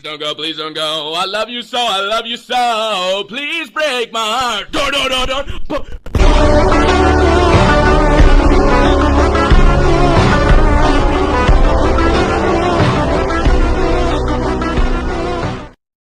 don't go, please don't go. I love you so, I love you so. Please break my heart. Don't.